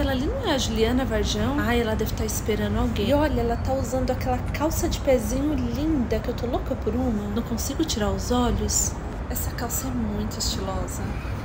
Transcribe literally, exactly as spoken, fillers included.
aquela ali não é a Juliana Varjão? Ai, ela deve estar esperando alguém. E olha, ela tá usando aquela calça de pezinho linda, que eu tô louca por uma. Não consigo tirar os olhos. Essa calça é muito estilosa.